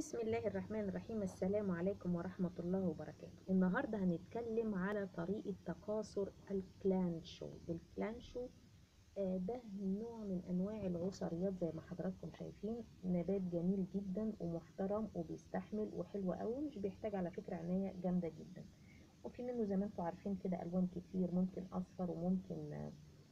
بسم الله الرحمن الرحيم. السلام عليكم ورحمة الله وبركاته. النهاردة هنتكلم على طريقة تكاثر الكلانشو. الكلانشو ده نوع من أنواع العصريات زي ما حضراتكم شايفين. نبات جميل جدا ومحترم وبيستحمل وحلو قوي، مش بيحتاج على فكرة عناية جامدة جدا. وفي منه زي ما انتم عارفين كده ألوان كتير، ممكن أصفر وممكن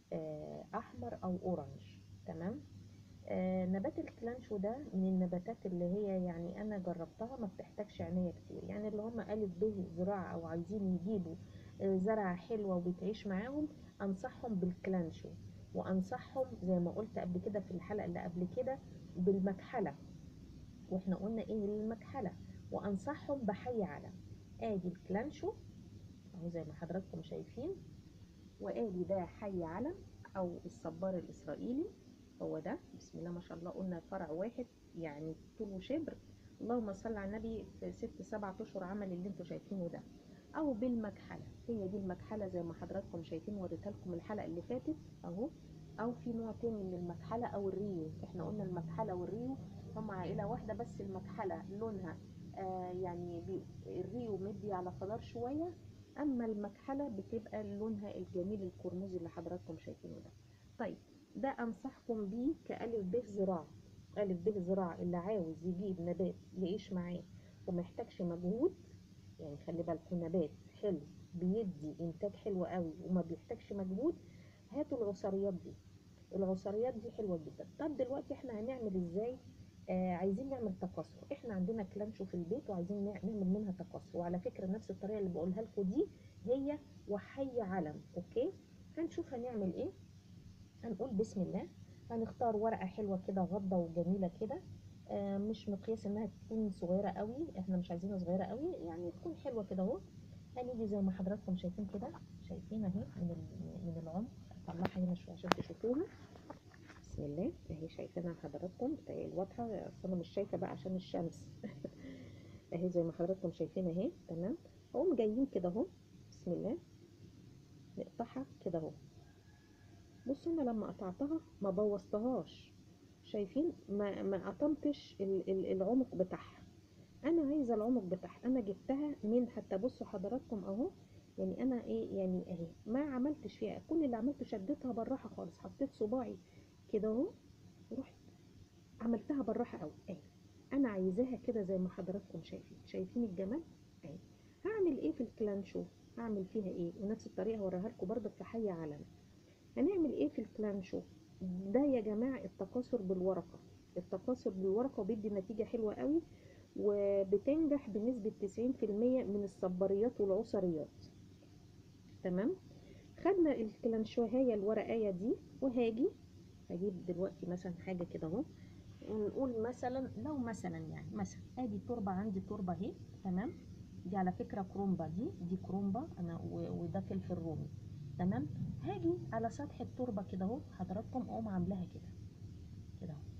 أحمر أو أورنج. تمام. نبات الكلانشو ده من النباتات اللي هي يعني انا جربتها ما بتحتاجش عناية كتير. يعني اللي هم ألف ب زراعة او عايزين يجيبوا زرعة حلوة وبتعيش معاهم، انصحهم بالكلانشو. وانصحهم زي ما قلت قبل كده في الحلقة اللي قبل كده بالمكحلة، واحنا قلنا ايه المكحلة. وانصحهم بحي علم. ادي الكلانشو اهو زي ما حضراتكم شايفين، وادي ده حي علم او الصبار الاسرائيلي. هو ده بسم الله ما شاء الله، قلنا فرع واحد يعني طوله شبر. اللهم صل على النبي، في 6 7 اشهر عمل اللي انتوا شايفينه ده. او بالمكحله، هي دي المكحله زي ما حضراتكم شايفين، وريتها لكم الحلقه اللي فاتت اهو. او في نوع تاني من المكحله او الريو. احنا قلنا المكحله والريو هم عائله واحده، بس المكحله لونها يعني الريو مدي على خضار شويه، اما المكحله بتبقى لونها الجميل القرمزي اللي حضراتكم شايفينه ده. طيب، ده انصحكم بيه كألف ب زراعة. ألف ب زراعة اللي عاوز يجيب نبات يعيش معاه ومحتاجش مجهود. يعني خلي بالكم، نبات حلو بيدي انتاج حلو قوي وما بيحتاجش مجهود. هاتوا العصريات دي. العصريات دي حلوة جدا. طب دلوقتي احنا هنعمل ازاي؟ عايزين نعمل تكاثر. احنا عندنا كلانشو في البيت وعايزين نعمل منها تكاثر، وعلى فكرة نفس الطريقة اللي بقولها لكم دي هي وحي علم. اوكي، هنشوف هنعمل ايه. هنقول بسم الله. هنختار ورقة حلوة كده غضة وجميلة كده، مش مقياس انها تكون صغيرة قوي، احنا مش عايزينها صغيرة قوي، يعني تكون حلوة كده اهو. هنيجي زي ما حضراتكم شايفين كده، شايفين اهي من العمق. هطلعها هنا شوية عشان تشوفوها. بسم الله اهي، شايفينها حضراتكم واضحة، اصل انا مش شايفة بقى عشان الشمس. اهي زي ما حضراتكم شايفين اهي. تمام. هم جايين كده اهو. بسم الله، نقطعها كده اهو. بصوا انا لما قطعتها ما بوظتهاش، شايفين ما قطمتش العمق بتاعها. انا عايزه العمق بتاعها، انا جبتها من حتى بصوا حضراتكم اهو. يعني انا ايه يعني اهي، ما عملتش فيها كل اللي عملته، شدتها بالراحه خالص، حطيت صباعي كده اهو، ورحت عملتها بالراحه قوي اهي. انا عايزاها كده زي ما حضراتكم شايفين الجمال اهي. هعمل ايه في الكلانشو؟ هعمل فيها ايه؟ ونفس الطريقه هوريها لكم برضك في حي علم. هنعمل ايه في الكلانشو ده يا جماعة؟ التكاثر بالورقة. التكاثر بالورقة بيدي نتيجة حلوة قوي، وبتنجح بنسبة 90% من الصباريات والعصريات. تمام. خدنا الكلانشوهاية الورقاية دي، وهاجي هجيب دلوقتي مثلا حاجة كده اهو. ونقول مثلا، لو مثلا يعني مثلا ادي تربة، عندي تربة اهي. تمام. دي على فكرة كرومبا، دي كرومبا انا وده فلفل رومي. تمام. هاجي على سطح التربة كده اهو حضراتكم، اقوم عاملاها كده كده اهو.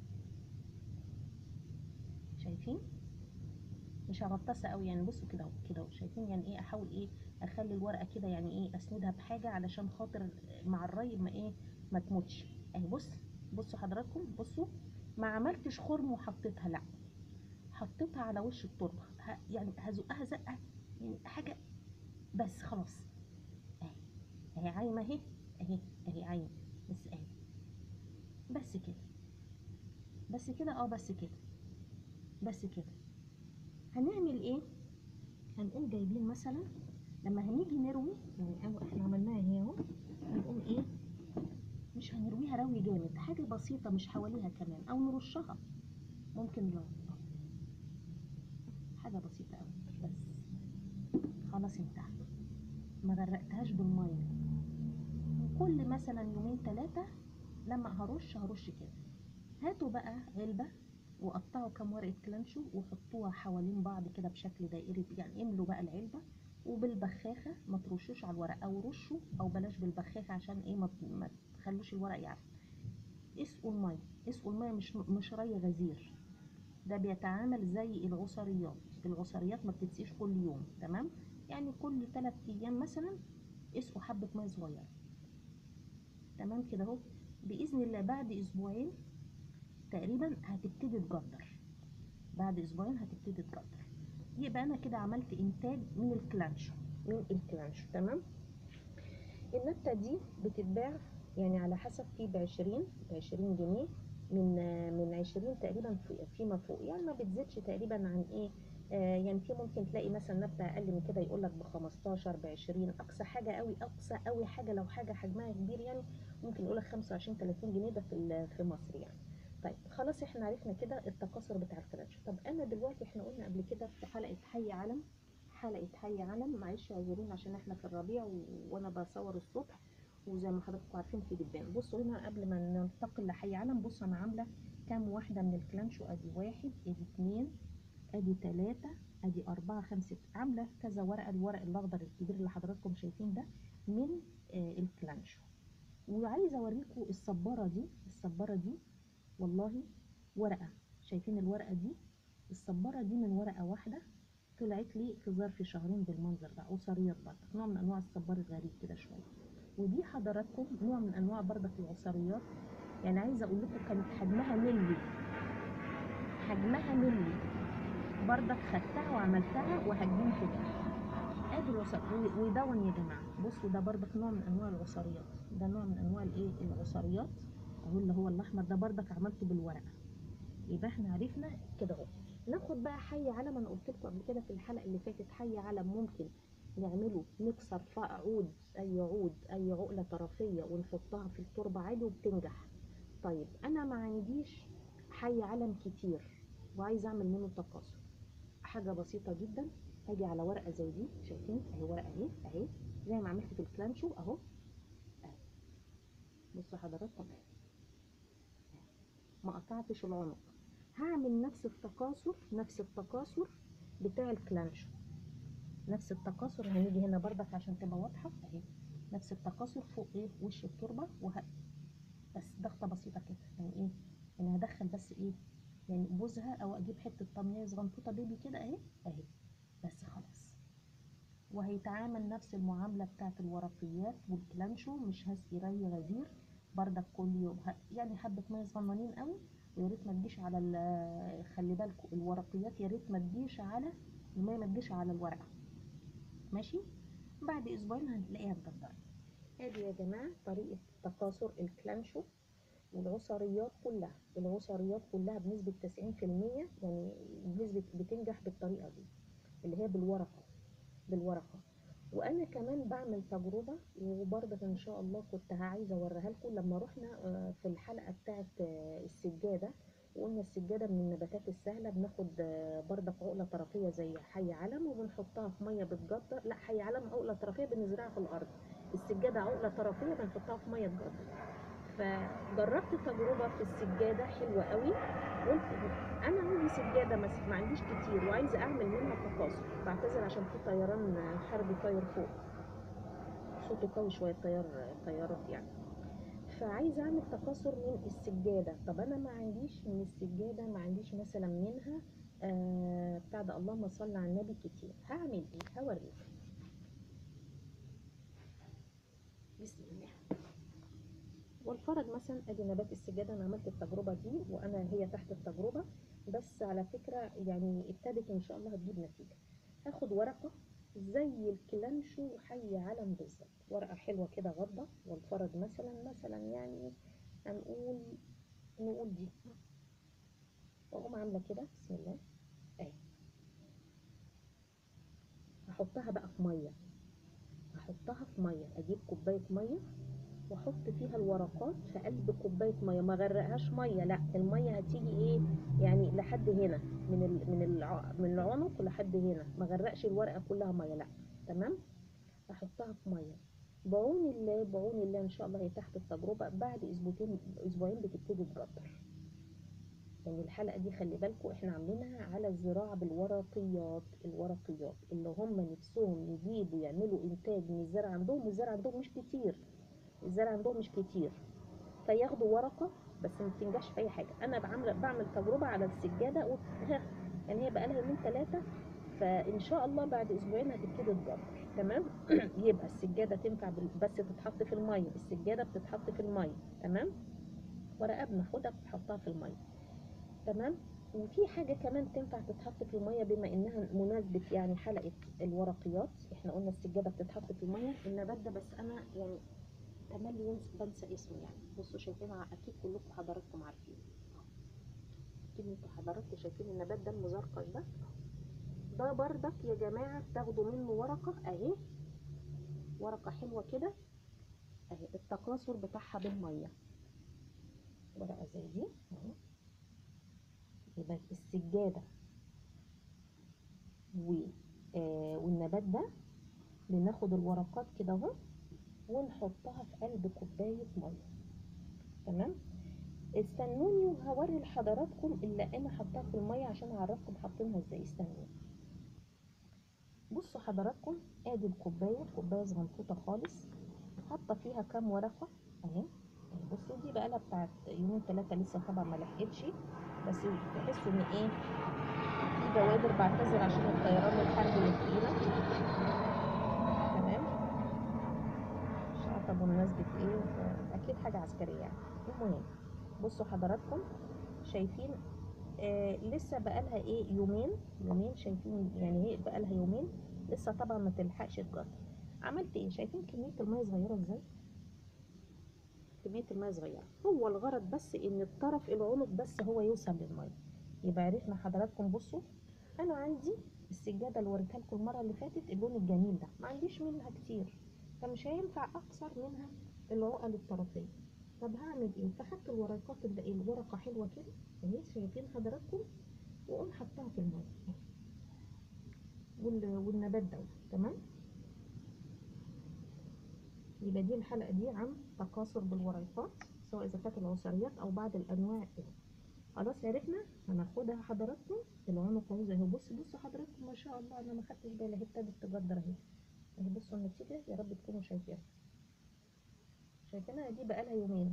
شايفين؟ مش هغطسها قوي يعني، بصوا كده اهو كده اهو. شايفين يعني ايه؟ احاول ايه؟ اخلي الورقة كده يعني ايه، اسندها بحاجة علشان خاطر مع الري ما ايه، ما تموتش اهي. بصوا حضراتكم، بصوا ما عملتش خرم وحطيتها، لا، حطيتها على وش التربة، يعني هزقها زقة يعني حاجة، بس خلاص اهي. اهي عايمة اهي، اهي عايمة، بس اهي، بس كده، بس كده بس كده، بس كده. هنعمل ايه؟ هنقوم جايبين مثلا لما هنيجي نروي، يعني احنا عملناها اهي اهو. هنقوم ايه؟ مش هنرويها روي جامد، حاجة بسيطة مش حواليها كمان، او نرشها ممكن لو حاجة بسيطة قوي بس. خلاص انتهى، ما غرقتهاش بالمية. كل مثلا يومين 3 لما هرش كده. هاتوا بقى علبة وقطعوا كام ورقة كلانشو وحطوها حوالين بعض كده بشكل دائري، يعني املوا بقى العلبة وبالبخاخة، ما ترشوش على الورق، او رشوا او بلاش بالبخاخة عشان ايه ما تخلوش الورق يعرف. اسقوا المية، اسقوا المية، مش ري غزير. ده بيتعامل زي العصريات. العصريات ما بتتسقيش كل يوم، تمام؟ يعني كل 3 ايام مثلا اسقوا حبة مية صغيرة. تمام كده اهو. باذن الله بعد اسبوعين تقريبا هتبتدي تجدر. بعد اسبوعين هتبتدي تجدر. يبقى انا كده عملت انتاج من الكلانشو، تمام. النبتة دي بتتباع يعني على حسب، في ب20 جنيه، من 20 تقريبا فيما فوق، يعني ما بتزيدش تقريبا عن ايه، يعني في ممكن تلاقي مثلا نبتة اقل من كده يقول لك ب15 ب20، اقصى حاجة قوي، اقصى قوي حاجة لو حاجة حجمها كبير يعني ممكن يقول لك 25 30 جنيه ده في مصر يعني. طيب خلاص احنا عرفنا كده التكاثر بتاع الكلانشو. طب انا دلوقتي احنا قلنا قبل كده في حلقة حي علم، معلش اعذروني عشان احنا في الربيع وانا بصور الصبح، وزي ما حضراتكم عارفين في دبان. بصوا هنا قبل ما ننتقل لحي علم، بصوا انا عامله كام واحده من الكلانشو، ادي 1 ادي 2 ادي 3 ادي 4 5 6، عامله كذا ورقه، الورق الاخضر الكبير اللي حضراتكم شايفين ده من الكلانشو. وعايزه اوريكم الصباره دي والله ورقه، شايفين الورقه دي؟ الصباره دي من ورقه واحده طلعت لي في ظرف شهرين بالمنظر ده، عصاريات برضه، نوع من انواع الصبار الغريب كده شويه. ودي حضراتكم نوع من انواع برضه العصاريات، يعني عايزه اقول لكم كانت حجمها ملي برضك، خدتها وعملتها وهجنت ده. ادي العصار ودون يا جماعه، بصوا ده برضك نوع من انواع العصاريات، ده نوع من انواع الايه العصاريات اهو، اللي هو الاحمر ده برضك عملته بالورقه. يبقى احنا عرفنا كده اهو. ناخد بقى حي علم، انا قلت لكم قبل كده في الحلقه اللي فاتت، حي علم ممكن نعمله نكسر عود، اي عقله طرفيه ونحطها في التربه عادي وبتنجح. طيب انا ما عنديش حي علم كتير وعايز اعمل منه تكاثر، حاجه بسيطه جدا. هاجي على ورقه زي دي، شايفين اهي ورقه اهي زي ما عملت في الكلانشو اهو، بصوا حضراتكم ما قطعتش العنق، هعمل نفس التكاثر بتاع الكلانشو، نفس التكاثر. هنيجي هنا بردك عشان تبقى واضحه اهي، نفس التكاثر فوق ايه وش التربه بس ضغطه بسيطه كده، يعني ايه، انا هدخل بس ايه يعني بوزها او اجيب حته طميه صغنطوطه بيبي كده اهي بس خلاص. وهيتعامل نفس المعامله بتاعت الورقيات والكلانشو، مش هسقي ري غزير بردك كل يوم، يعني حبه ميه صغننين قوي. ويا ريت ما تجيش على خلي بالكم الورقيات، يا ريت ما تجيش على الميه، ما تجيش على الورقه، ماشي. بعد اسبوعين هتلاقيها اتجدرت. ادي يا جماعه طريقه تكاثر الكلانشو والعصاريات كلها بنسبه 90%، يعني بنسبه بتنجح بالطريقه دي اللي هي بالورقه. وانا كمان بعمل تجربه وبرضه ان شاء الله كنت عايزه اوريها لكم لما رحنا في الحلقه بتاعه السجاده، وقلنا السجاده من النباتات السهله. بناخد بردك عقله طرفيه زي حي علم وبنحطها في ميه بتجدر، لا حي علم عقله طرفيه بنزرعها في الارض، السجاده عقله طرفيه بنحطها في ميه تجدر. فجربت تجربه في السجاده حلوه قوي، قلت انا عندي سجاده ما عنديش كتير وعايزه اعمل منها تكاثر. بعتذر عشان في طيران حربي طاير فوق، صوته قوي شويه، طيارات يعني. فعايزه اعمل تكاثر من السجاده. طب انا ما عنديش من السجاده، ما عنديش مثلا منها بتاع ده، اللهم صل على النبي، كتير. هعمل ايه؟ هوريك. بسم الله. والفرج مثلا ادي نبات السجاده، انا عملت التجربه دي هي تحت التجربه، بس على فكره يعني ابتدت ان شاء الله هتجيب نتيجه. هاخد ورقه زي الكلانشو حي علم بالظبط، ورقه حلوه كده غضه، والفرج مثلا يعني نقول دي، واقوم عامله كده بسم الله اهي. هحطها بقى في ميه، اجيب كوبايه ميه واحط فيها الورقات في قلب كوبايه ميه، ما غرقهاش ميه، لا الميه هتيجي ايه يعني لحد هنا، من العنق لحد هنا، ما غرقش الورقه كلها ميه، لا تمام. احطها في ميه بعون الله ان شاء الله، هي تحت التجربه، بعد اسبوعين بتبتدي تجدر. يعني الحلقه دي خلي بالكم احنا عاملينها على الزراعه الورقيات اللي هم نفسهم يجيبوا يعملوا انتاج من الزرع عندهم، والزرع عندهم مش كتير، فياخدوا ورقه بس ما بتنجحش في اي حاجه. انا بعمل تجربه على السجاده يعني هي بقى لها يومين 3، فان شاء الله بعد اسبوعين هتبتدي تجدر تمام. يبقى السجاده تنفع بس تتحط في الميه، السجاده بتتحط في الميه تمام، ورقه بناخدها بنحطها في الميه تمام. وفي حاجة كمان تنفع تتحط في المية بما انها مناسبة يعني حلقة الورقيات. احنا قلنا السجادة بتتحط في المية، النبات ده بس انا يعني تملي بنسى اسمه. يعني بصوا شايفينها، اكيد كلكم حضراتكم عارفين، اكيد انتوا حضراتكم شايفين النبات ده المزرقش ده. ده بردك يا جماعة بتاخدوا منه ورقة اهي، ورقة حلوة كده اهي، التكاثر بتاعها بالمية، ورقة زي دي اهي. يبقى السجادة والنبات ده بناخد الورقات كده اهو ونحطها في قلب كوباية مية. تمام، استنوني وهوري لحضراتكم اللي انا حطاها في المية عشان اعرفكم حاطينها ازاي. استنوني. بصوا حضراتكم، ادي الكوباية، كوباية صغنطوطة خالص، حاطة فيها كام ورقة اهي. بصوا دي بقالها بتاعت يومين 3 لسه طبعا ما لحقتش، بس تحسوا ان ايه، في بوادر. بعتذر عشان الطيران الحربي اللي فوقينا. تمام، مش عارفة بمناسبة ايه، اكيد حاجة عسكرية يعني. المهم بصوا حضراتكم شايفين لسه بقالها ايه، يومين شايفين يعني، هي بقالها يومين لسه طبعا ما تلحقش تجر. عملت ايه؟ شايفين كمية المية صغيرة ازاي؟ كمية المية صغيرة، هو الغرض بس ان الطرف العنق بس هو يوصل للمية. يبقى عرفنا حضراتكم. بصوا انا عندي السجادة اللي وريتها لكم المرة اللي فاتت، اللون الجميل ده ما عنديش منها كتير، فمش هينفع اكثر منها العقل الطرفية. طب هعمل ايه؟ فحط الورقات اللي الورقة حلوة كده اهي، شايفين حضراتكم، واقوم حطها في المية والنبات ده. تمام، يبقى دي الحلقة دي عن تكاثر بالوريقات، سواء إذا كانت العصريات أو بعض الأنواع إيه. خلاص عرفنا. هناخدها حضراتكم العنق اهو زي اهو. بصوا حضراتكم ما شاء الله، أنا ما خدتش بالي اهي ابتدت تجدر اهي اهي. بصوا النتيجة، يا رب تكونوا شايفينها. شايفينها دي بقالها يومين.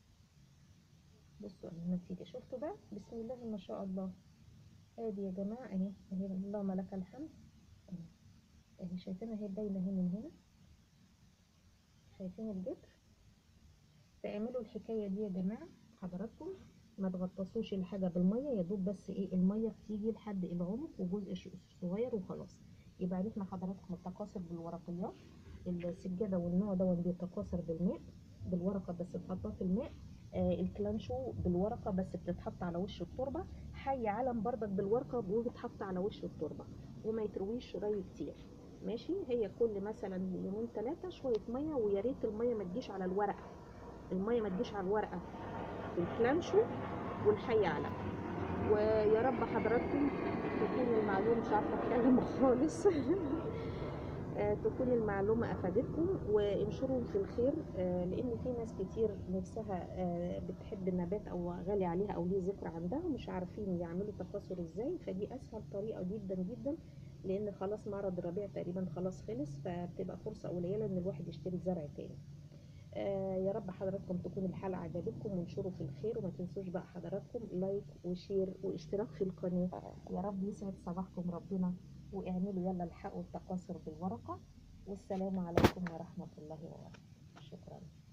بصوا النتيجة، شفتوا بقى؟ بسم الله ما شاء الله. ادي يا جماعة اهي اهي، اللهم لك الحمد اهي اهي. شايفينها اهي باينة اهي من هنا، شايفين الجدر. تعملوا الحكاية دي يا جماعة حضراتكم، ما تغطسوش الحاجة بالمية، يا دوب بس ايه المية بتيجي لحد العنق وجزء صغير وخلاص. يبقى عرفنا حضراتكم التكاثر بالورقيات. السجادة والنوع ده بيتكاثر بالماء، بالورقة بس بتحطها في الماء. الكلانشو بالورقة بس بتتحط على وش التربة. حي علم بردك بالورقة وبتحط على وش التربة، وما يترويش ري كتير. ماشي، هي كل مثلا يومين 3 شوية مية، ويا ريت المية ما تجيش على الورقة، المية ما تجيش على الورقة في الكلانشو والحي علم. ويا رب حضراتكم تكون المعلومة، مش عارفة اتكلم خالص تكون المعلومة افادتكم، وانشروا في الخير. لان في ناس كتير نفسها بتحب النبات او غالي عليها او ليه ذكر عندها، ومش عارفين يعملوا تكاثر ازاي. فدي اسهل طريقة جدا جدا، لان خلاص معرض الربيع تقريبا خلاص خلص، فبتبقى فرصة قليلة ان الواحد يشتري زرع تاني. يا رب حضراتكم تكون الحلقة عجبتكم، وانشروا في الخير، وما تنسوش بقى حضراتكم لايك وشير واشتراك في القناة. يا رب يسعد صباحكم ربنا، واعملوا يلا الحقوا التكاثر بالورقة. والسلام عليكم ورحمة الله وبركاته. شكرا.